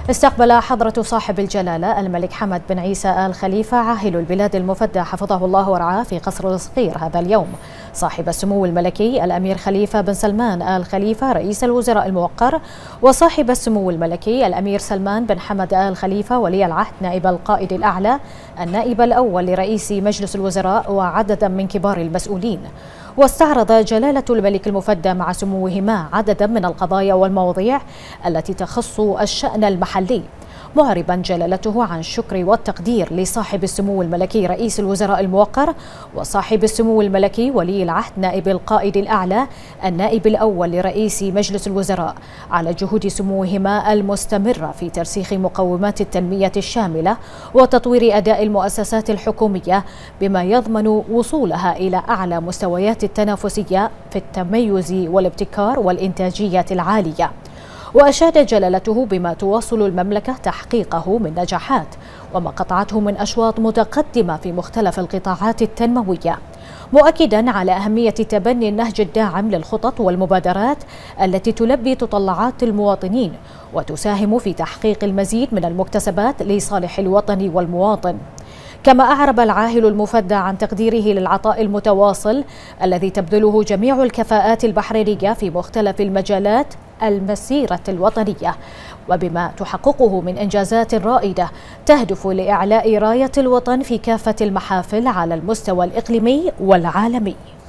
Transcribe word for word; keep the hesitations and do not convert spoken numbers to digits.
استقبل حضرة صاحب الجلالة الملك حمد بن عيسى آل خليفة عاهل البلاد المفدى حفظه الله ورعاه في قصر الصقير هذا اليوم صاحب السمو الملكي الأمير خليفة بن سلمان آل خليفة رئيس الوزراء الموقر، وصاحب السمو الملكي الأمير سلمان بن حمد آل خليفة ولي العهد نائب القائد الأعلى النائب الأول لرئيس مجلس الوزراء وعددا من كبار المسؤولين. واستعرض جلالة الملك المفدى مع سموهما عددا من القضايا والمواضيع التي تخص الشأن المحلي، معربا جلالته عن الشكر والتقدير لصاحب السمو الملكي رئيس الوزراء الموقر وصاحب السمو الملكي ولي العهد نائب القائد الأعلى النائب الأول لرئيس مجلس الوزراء على جهود سموهما المستمرة في ترسيخ مقومات التنمية الشاملة وتطوير أداء المؤسسات الحكومية بما يضمن وصولها إلى أعلى مستويات التنافسية في التميز والابتكار والإنتاجية العالية. وأشاد جلالته بما تواصل المملكة تحقيقه من نجاحات وما قطعته من أشواط متقدمة في مختلف القطاعات التنموية، مؤكدا على أهمية تبني النهج الداعم للخطط والمبادرات التي تلبي تطلعات المواطنين وتساهم في تحقيق المزيد من المكتسبات لصالح الوطن والمواطن. كما أعرب العاهل المفدى عن تقديره للعطاء المتواصل الذي تبذله جميع الكفاءات البحرينية في مختلف المجالات المسيرة الوطنية وبما تحققه من إنجازات رائدة تهدف لإعلاء راية الوطن في كافة المحافل على المستوى الإقليمي والعالمي.